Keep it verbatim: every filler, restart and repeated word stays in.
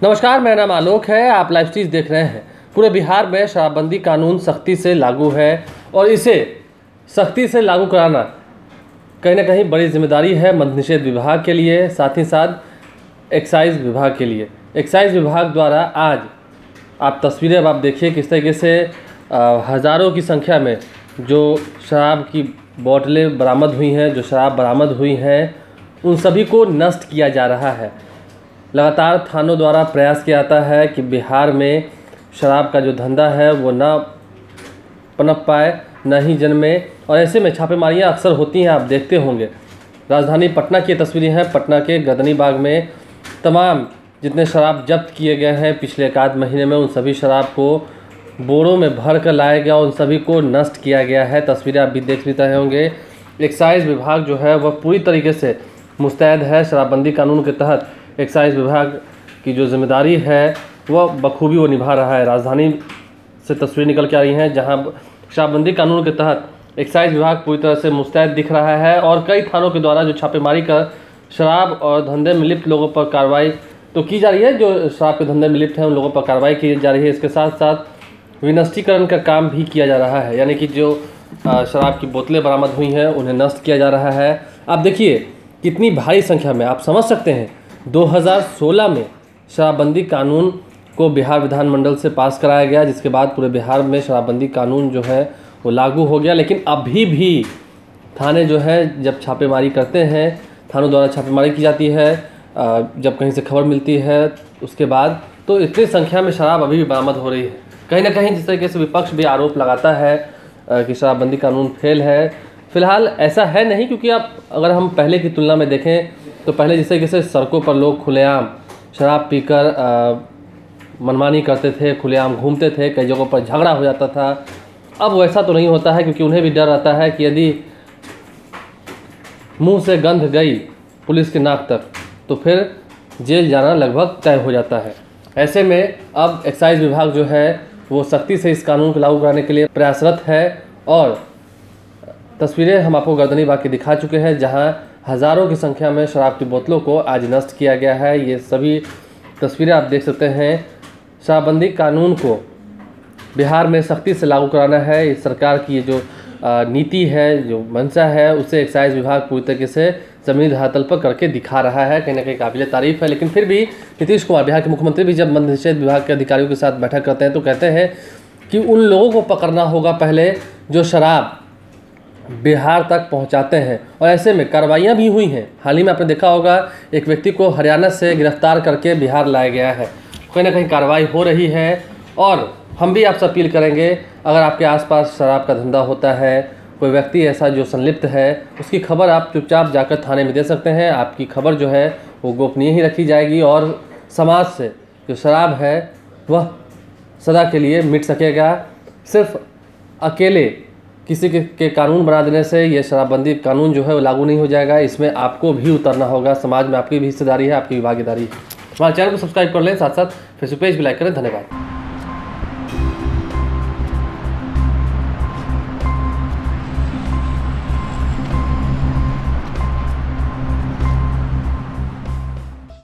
नमस्कार, मेरा नाम आलोक है। आप लाइव स्ट्रीज देख रहे हैं। पूरे बिहार में शराबबंदी कानून सख्ती से लागू है और इसे सख्ती से लागू कराना कहीं ना कहीं बड़ी जिम्मेदारी है मद्य निषेध विभाग के लिए, साथ ही साथ एक्साइज विभाग के लिए। एक्साइज विभाग द्वारा आज आप तस्वीरें अब आप देखिए किस तरीके से हज़ारों की संख्या में जो शराब की बोतलें बरामद हुई हैं, जो शराब बरामद हुई हैं, उन सभी को नष्ट किया जा रहा है। लगातार थानों द्वारा प्रयास किया जाता है कि बिहार में शराब का जो धंधा है वो ना पनप पाए, ना ही जन्मे, और ऐसे में छापेमारियां अक्सर होती हैं। आप देखते होंगे राजधानी पटना की तस्वीरें हैं। पटना के गर्दनी बाग में तमाम जितने शराब जब्त किए गए हैं पिछले एक आध महीने में, उन सभी शराब को बोरों में भर कर लाया गया, उन सभी को नष्ट किया गया है। तस्वीरें आप भी देख लेते होंगे। एक्साइज विभाग जो है वह पूरी तरीके से मुस्तैद है। शराबबंदी कानून के तहत एक्साइज विभाग की जो जिम्मेदारी है वह बखूबी वो निभा रहा है। राजधानी से तस्वीर निकल के आ रही हैं जहां शराबबंदी कानून के तहत एक्साइज विभाग पूरी तरह से मुस्तैद दिख रहा है और कई थानों के द्वारा जो छापेमारी कर शराब और धंधे में लिप्त लोगों पर कार्रवाई तो की जा रही है। जो शराब के धंधे में लिप्त हैं उन लोगों पर कार्रवाई की जा रही है। इसके साथ साथ विनष्टीकरण का काम भी किया जा रहा है, यानी कि जो शराब की बोतलें बरामद हुई हैं उन्हें नष्ट किया जा रहा है। आप देखिए कितनी भारी संख्या में, आप समझ सकते हैं दो हज़ार सोलह में शराबबंदी कानून को बिहार विधानमंडल से पास कराया गया, जिसके बाद पूरे बिहार में शराबबंदी कानून जो है वो लागू हो गया। लेकिन अभी भी थाने जो है जब छापेमारी करते हैं, थानों द्वारा छापेमारी की जाती है, जब कहीं से खबर मिलती है उसके बाद, तो इतनी संख्या में शराब अभी भी बरामद हो रही है। कहीं ना कहीं जिस तरीके से विपक्ष भी आरोप लगाता है कि शराबबंदी कानून फेल है, फिलहाल ऐसा है नहीं, क्योंकि आप अगर हम पहले की तुलना में देखें तो पहले जिस तरीके से सड़कों पर लोग खुलेआम शराब पीकर मनमानी करते थे, खुलेआम घूमते थे, कई जगहों पर झगड़ा हो जाता था, अब वैसा तो नहीं होता है, क्योंकि उन्हें भी डर रहता है कि यदि मुंह से गंध गई पुलिस के नाक तक तो फिर जेल जाना लगभग तय हो जाता है। ऐसे में अब एक्साइज विभाग जो है वो सख्ती से इस कानून को लागू कराने के लिए प्रयासरत है और तस्वीरें हम आपको गर्दनी बाग की दिखा चुके हैं जहां हज़ारों की संख्या में शराब की बोतलों को आज नष्ट किया गया है। ये सभी तस्वीरें आप देख सकते हैं। शराबबंदी कानून को बिहार में सख्ती से लागू कराना है, इस सरकार की ये जो नीति है, जो मंशा है, उसे एक्साइज विभाग पूरी तरीके से ज़मीनी धरातल पर करके दिखा रहा है। कहीं ना कहीं काबिल तारीफ है। लेकिन फिर भी नीतीश कुमार, बिहार के मुख्यमंत्री, भी जब मद्य निषेध विभाग के अधिकारियों के साथ बैठक करते हैं तो कहते हैं कि उन लोगों को पकड़ना होगा पहले जो शराब बिहार तक पहुंचाते हैं, और ऐसे में कार्रवाइयां भी हुई हैं। हाल ही में आपने देखा होगा एक व्यक्ति को हरियाणा से गिरफ्तार करके बिहार लाया गया है। कहीं ना कहीं कार्रवाई हो रही है और हम भी आपसे अपील करेंगे, अगर आपके आसपास शराब का धंधा होता है, कोई व्यक्ति ऐसा जो संलिप्त है, उसकी खबर आप चुपचाप जाकर थाने में दे सकते हैं। आपकी खबर जो है वो गोपनीय ही रखी जाएगी और समाज से जो शराब है वह सदा के लिए मिट सकेगा। सिर्फ अकेले किसी के, के कानून बना देने से ये शराबबंदी कानून जो है वो लागू नहीं हो जाएगा। इसमें आपको भी उतरना होगा, समाज में आपकी भी हिस्सेदारी है, आपकी भी भागीदारी है। हमारे चैनल को सब्सक्राइब कर लें, साथ साथ फेसबुक पेज भी लाइक करें। धन्यवाद।